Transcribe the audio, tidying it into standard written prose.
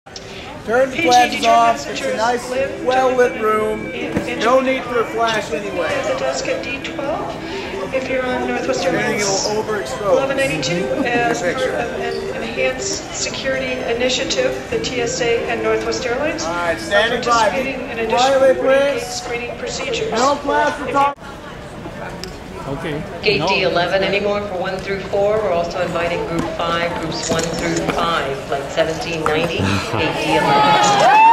Turn the flashes off. It's a nice, well-lit room. No need for a flash anyway. At the desk at D12. If you're on Northwest Airlines It'll overexpose. 1192, as part of an enhanced security initiative, the TSA and Northwest Airlines are participating in additional gate screening procedures. No flash for talk. Okay. Gate D11 anymore for 1 through 4. We're also inviting Group 5, Groups 1 through 5, Flight 1790, Gate D11.